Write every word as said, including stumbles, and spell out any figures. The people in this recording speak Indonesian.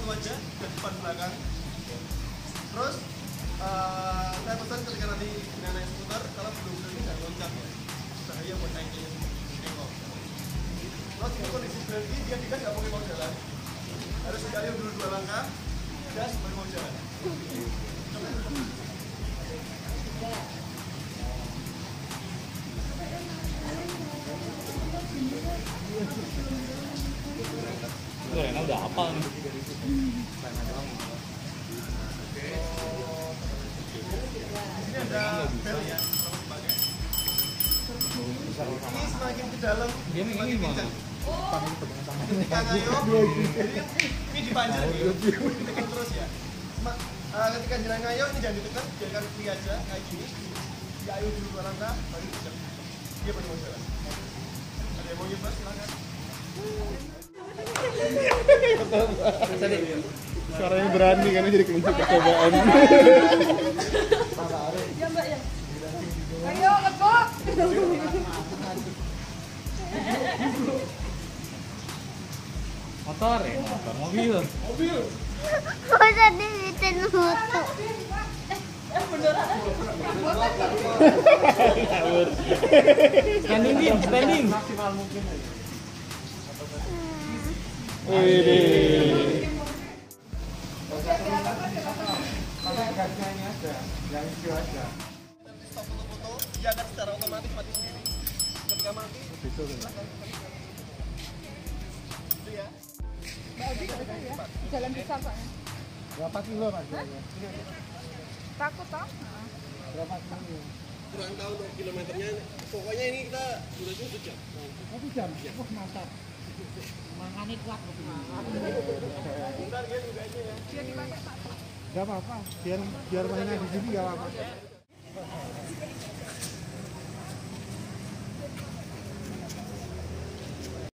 satu aja, ke depan belakang. Terus uh, saya pesan ketika nanti naik skuter, kalau belum berani jangan loncat ya. Bahaya buat naiknya engkol. Terus ini kondisi berhenti, dia digas nggak boleh mau jalan. Harus sekali dulu dua langkah, gas baru mau jalan. Rena udah hafal nih. Ini ada bel ya, ini semakin ke dalam, Dia semakin ini kencang. gimana? Ketika ngayo, ini dipanjang ya, ditekan terus ya. Sema, uh, ketika jalan ngayo ini jangan ditekan, biarkan free aja kayak gini. Diayu dulu dua langkah, baru ditekan. Dia baru mau jalan. Ada yang mau nyoba silakan. Suaranya berani karena jadi kunci percobaan. Ya mbak ya. Ayo ngebok. Motor ya, motor, mobil. Mobil. Masa dibikin foto? Eh beneran. Standing Din, standing. Maksimal mungkin aja. Wih. Pakai gasnya ini aja, yang hijau aja. Nanti stop foto-foto, dia akan secara otomatis mati sendiri. Ketika mati, silakan. Itu ya. Mbak Odi nggak tahu ya. Jalan besar soalnya. Berapa kilo mas? Takut toh? Berapa kilo? Kurang tahu untuk kilometernya. Pokoknya ini kita durasinya satu jam. Satu jam? Wah mantap. Mangane kuat. Bentar ya juga aja ya. Dia dipakai Pak. Gak apa-apa, biar biar mainnya di sini gak apa-apa.